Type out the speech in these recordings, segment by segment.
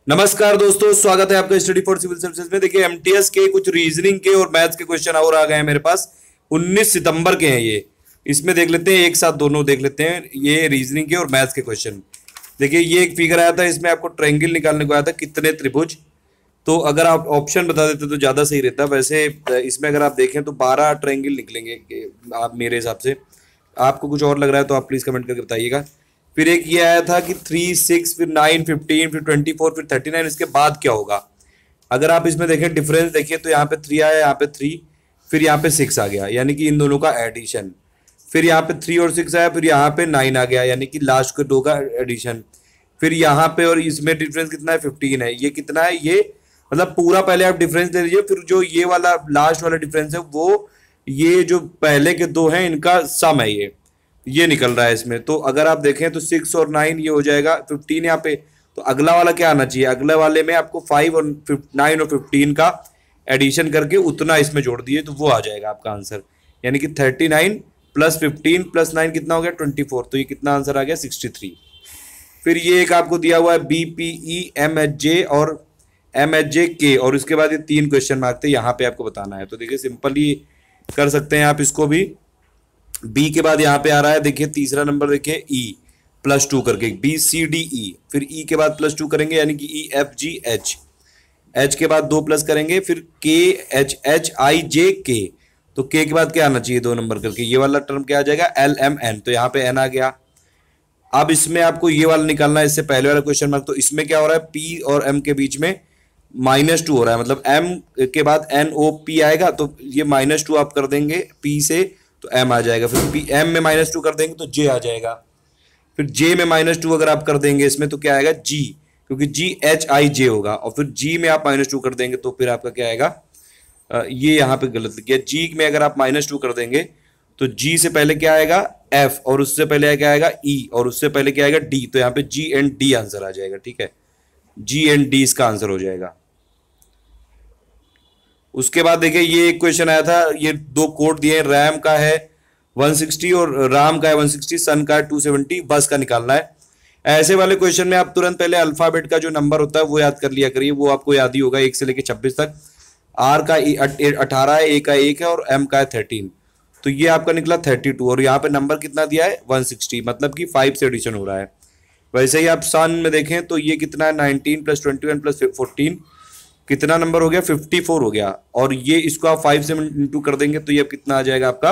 नमस्कार दोस्तों, स्वागत है आपका स्टडी फॉर सिविल सर्विसेज में। देखिए एमटीएस के कुछ रीजनिंग के और मैथ्स के क्वेश्चन और आ गए हैं मेरे पास। 19 सितंबर के हैं ये। इसमें देख लेते हैं, एक साथ दोनों देख लेते हैं, ये रीजनिंग के और मैथ्स के क्वेश्चन। देखिए ये एक फिगर आया था, इसमें आपको ट्रायंगल निकालने को आया था, कितने त्रिभुज। तो अगर आप ऑप्शन बता देते तो ज़्यादा सही रहता। वैसे इसमें अगर आप देखें तो 12 ट्रायंगल निकलेंगे आप मेरे हिसाब से। आपको कुछ और लग रहा है तो आप प्लीज़ कमेंट करके बताइएगा। फिर एक ये आया था कि 3, 6, फिर 9, 15, फिर 24, फिर 39, इसके बाद क्या होगा। अगर आप इसमें देखें डिफरेंस देखिए तो यहाँ पे 3 आया, यहाँ पे 3, फिर यहाँ पे 6 आ गया, यानी कि इन दोनों का एडिशन। फिर यहाँ पे 3 और 6 आया, फिर यहाँ पे 9 आ गया, यानी कि लास्ट के दो का एडिशन। फिर यहाँ पे और इसमें डिफरेंस कितना है, 15 है। ये कितना है, ये मतलब पूरा पहले आप डिफरेंस ले लीजिए, फिर जो ये वाला लास्ट वाला डिफरेंस है वो ये जो पहले के दो हैं इनका सम है, ये निकल रहा है इसमें। तो अगर आप देखें तो 6 और 9 ये हो जाएगा 15 यहाँ पे। तो अगला वाला क्या आना चाहिए, अगले वाले में आपको 5 और 9 और 15 का एडिशन करके उतना इसमें जोड़ दिए तो वो आ जाएगा आपका आंसर। यानी कि 39 प्लस 15 प्लस 9 कितना हो गया, 24। तो ये कितना आंसर आ गया, 63। फिर ये एक आपको दिया हुआ है BPE MHJ और MHJ K, और उसके बाद ये 3 क्वेश्चन मार्क थे, यहाँ पे आपको बताना है। तो देखिए सिंपली कर सकते हैं आप इसको भी। बी के बाद यहाँ पे आ रहा है, देखिए तीसरा नंबर देखिए E +2 करके, BCDE। फिर E के बाद +2 करेंगे, यानी कि EFGH। H के बाद 2 प्लस करेंगे, फिर KHHIJK। तो K के बाद क्या आना चाहिए, 2 नंबर करके, ये वाला टर्म क्या आ जाएगा, LMN। तो यहाँ पे N आ गया। अब इसमें आपको ये वाला निकालना है, इससे पहले वाला क्वेश्चन मार्क। तो इसमें क्या हो रहा है, P और M के बीच में -2 हो रहा है, मतलब M के बाद NOP आएगा, तो ये -2 आप कर देंगे P से तो M आ जाएगा। फिर P M में -2 कर देंगे तो J आ जाएगा। फिर J में -2 अगर आप कर देंगे इसमें तो क्या आएगा, G, क्योंकि GHIJ होगा। और फिर G में आप -2 कर देंगे तो फिर आपका क्या आएगा, ये यहाँ पे गलत लिख गया। G में अगर आप -2 कर देंगे तो G से पहले क्या आएगा, F, और उससे पहले क्या आएगा E, और उससे पहले क्या आएगा D। तो यहाँ पे G एंड D आंसर आ जाएगा। ठीक है, G एंड D इसका आंसर हो जाएगा। उसके बाद देखिए ये एक क्वेश्चन आया था, ये 2 कोड दिए हैं, रैम का है 160 और राम का है 160, सन का है 270, बस का निकालना है। ऐसे वाले क्वेश्चन में आप तुरंत पहले अल्फाबेट का जो नंबर होता है वो याद कर लिया करिए, वो आपको याद ही होगा 1 से लेकर 26 तक। आर का 18 है, ए का 1 है और एम का है 13। तो ये आपका निकला 32, और यहाँ पे नंबर कितना दिया है, 160, मतलब कि 5 से एडिशन हो रहा है। वैसे ही आप सन में देखें तो ये कितना है, 19 + 21 + 14, कितना नंबर हो गया, 54 हो गया। और ये इसको आप 5 से इंटू कर देंगे तो ये कितना आ जाएगा आपका,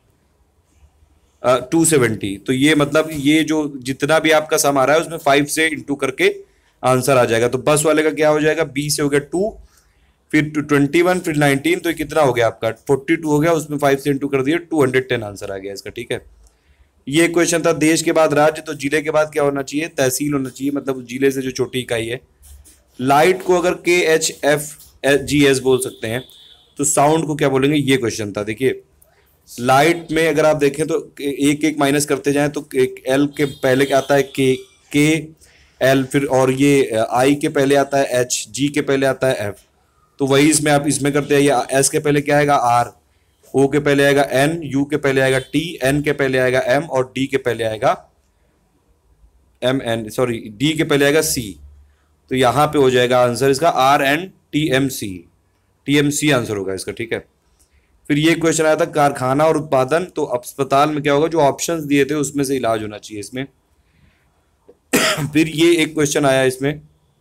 270। तो ये मतलब ये जो जितना भी आपका सम आ रहा है उसमें 5 से इंटू करके आंसर आ जाएगा। तो बस वाले का क्या हो जाएगा, B से हो गया 2, फिर 21, फिर 19, तो ये कितना हो गया आपका 42 हो गया, उसमें 5 से इंटू कर दिया, 210 आंसर आ गया इसका। ठीक है, ये क्वेश्चन था। देश के बाद राज्य, तो जिले के बाद क्या होना चाहिए, तहसील होना चाहिए, मतलब जिले से जो छोटी इकाई है। लाइट को अगर KHFGS बोल सकते हैं तो साउंड को क्या बोलेंगे, ये क्वेश्चन था। देखिए लाइट में अगर आप देखें तो एक एक माइनस करते जाएं तो L के पहले क्या आता है K L, फिर और ये I के पहले आता है H, G के पहले आता है F। तो वही इसमें आप इसमें करते हैं, ये S के पहले क्या आएगा R, O के पहले आएगा N, U के पहले आएगा T, N के पहले आएगा M और D के पहले आएगा D के पहले आएगा C। तो यहाँ पे हो जाएगा आंसर इसका RNTMC आंसर होगा इसका। ठीक है, फिर ये क्वेश्चन आया था कारखाना और उत्पादन, तो अस्पताल में क्या होगा, जो ऑप्शंस दिए थे उसमें से इलाज होना चाहिए इसमें। फिर ये एक क्वेश्चन आया इसमें,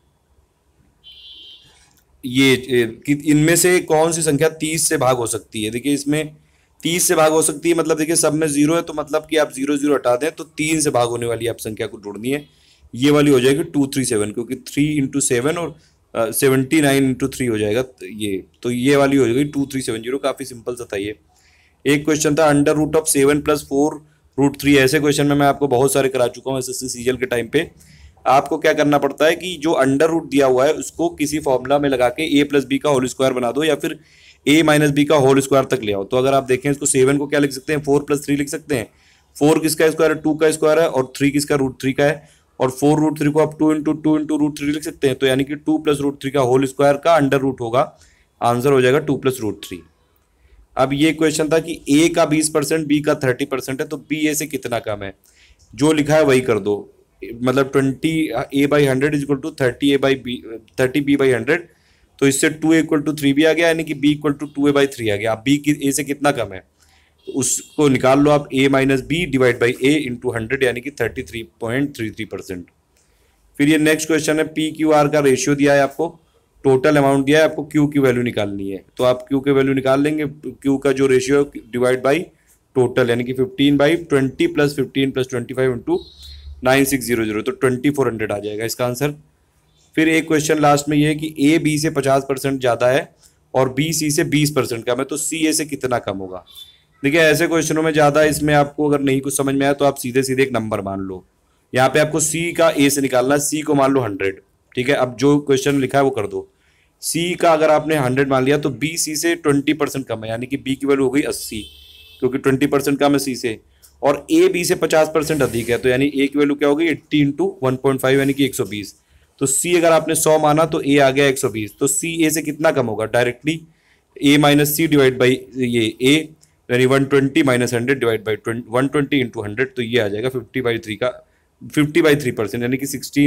ये कि इनमें से कौन सी संख्या 30 से भाग हो सकती है। देखिए इसमें 30 से भाग हो सकती है, मतलब देखिए सब में 0 है, तो मतलब कि आप 0 0 हटा दें तो 3 से भाग होने वाली आप संख्या को ढूंढनी है। ये वाली हो जाएगी 237, क्योंकि 3 × 7 और 79 × 3 हो जाएगा ये, तो ये वाली हो जाएगी 2370। काफ़ी सिंपल सा था ये। एक क्वेश्चन था √7 + 4√3। ऐसे क्वेश्चन में मैं आपको बहुत सारे करा चुका हूँ SSC CGL के टाइम पे। आपको क्या करना पड़ता है कि जो अंडर रूट दिया हुआ है उसको किसी फॉर्मूला में लगा के A + B का होल स्क्वायर बना दो, या फिर A - B का होल स्क्वायर तक ले आओ। तो अगर आप देखें इसको 7 को क्या लिख सकते हैं, 4 + 3 लिख सकते हैं। 4 किसका स्क्वायर है, 2 का स्क्वायर है, और 3 किसका, √3 का है। और 4√3 को आप 2 × 2 × √3 लिख सकते हैं। तो यानी कि 2 + √3 का होल स्क्वायर का अंडर रूट होगा, आंसर हो जाएगा 2 + √3। अब ये क्वेश्चन था कि A का 20%, B का 30% है, तो B A से कितना कम है। जो लिखा है वही कर दो। मतलब 20a/100 is equal to 30b/100, तो इससे 2a = 3 भी आ गया, यानी कि b = 2a/3 आ गया। अब b की a से कितना कम है तो उसको निकाल लो आप, a - b divide by a into 100, यानी कि 33.33%। फिर ये नेक्स्ट क्वेश्चन है, पी क्यू आर का रेशियो दिया है आपको, टोटल अमाउंट दिया है आपको, क्यू की वैल्यू निकालनी है। तो आप क्यू की वैल्यू निकाल लेंगे, क्यू का जो रेशियो डिवाइड बाई टोटल, यानी कि 15/20 + 15 + 25 इंटू 9600, तो 2400 आ जाएगा इसका आंसर। फिर एक क्वेश्चन लास्ट में ये है कि ए बी से 50% ज़्यादा है और बी सी से 20% कम है, तो सी ए से कितना कम होगा। देखिए ऐसे क्वेश्चनों में ज़्यादा इसमें आपको अगर नहीं कुछ समझ में आया तो आप सीधे सीधे एक नंबर मान लो। यहाँ पे आपको सी का ए से निकालना है, सी को मान लो 100, ठीक है। अब जो क्वेश्चन लिखा है वो कर दो। सी का अगर आपने 100 मान लिया तो बी सी से 20% कम है, यानी कि बी की वैल्यू हो गई 80, क्योंकि 20% कम है सी से। और ए बी से 50% अधिक है, तो यानी ए की वैल्यू क्या होगी 80 इंटू 1.5, यानी कि 120। तो सी अगर आपने 100 माना तो ए आ गया 120, तो सी ए से कितना कम होगा, directly A minus C divide by ये ए, यानी 120 - 100 डिवाइड बाई 120 इंटू 100, तो ये आ जाएगा 50/3 का 50/3%, यानी कि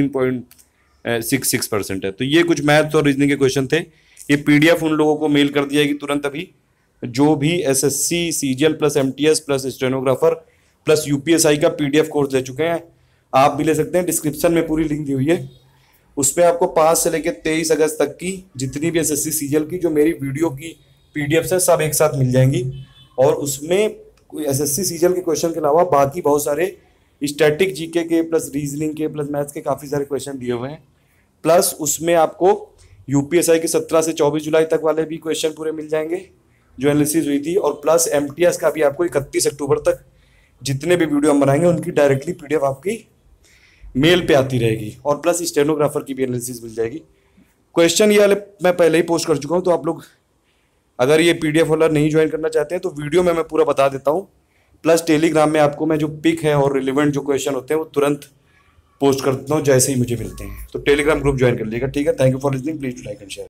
16.66% है। तो ये कुछ मैथ्स और रीजनिंग के क्वेश्चन थे। ये पीडीएफ उन लोगों को मेल कर दिया जाएगी तुरंत अभी, जो भी SSC CGL plus MTS plus stenographer plus UPSI का पीडीएफ कोर्स ले चुके हैं। आप भी ले सकते हैं, डिस्क्रिप्शन में पूरी लिंक दी हुई है, उसमें आपको 5 से लेकर 23 अगस्त तक की जितनी भी एसएससी सीजीएल की जो मेरी वीडियो की पीडीएफ है सब एक साथ मिल जाएंगी। और उसमें एसएससी सीजीएल के क्वेश्चन के अलावा बाकी बहुत सारे स्टैटिक जीके के प्लस रीजनिंग के प्लस मैथ्स के काफ़ी सारे क्वेश्चन दिए हुए हैं। प्लस उसमें आपको यूपीएसआई के 17 से 24 जुलाई तक वाले भी क्वेश्चन पूरे मिल जाएंगे जो एनालिसिस हुई थी। और प्लस एमटीएस का भी आपको 31 अक्टूबर तक जितने भी वीडियो हम बनाएंगे उनकी डायरेक्टली पीडीएफ आपकी मेल पे आती रहेगी। और प्लस स्टेनोग्राफर की भी एनालिसिस मिल जाएगी। क्वेश्चन ये वाले मैं पहले ही पोस्ट कर चुका हूँ, तो आप लोग अगर ये पीडीएफ वाला नहीं ज्वाइन करना चाहते हैं तो वीडियो में मैं पूरा बता देता हूँ। प्लस टेलीग्राम में आपको मैं जो पिक है और रिलेवेंट जो क्वेश्चन होते हैं वो तुरंत पोस्ट कर देता हूँ जैसे ही मुझे मिलते हैं। तो टेलीग्राम ग्रुप ज्वाइन कर लीजिएगा, ठीक है। Thank you for listening, please like and share.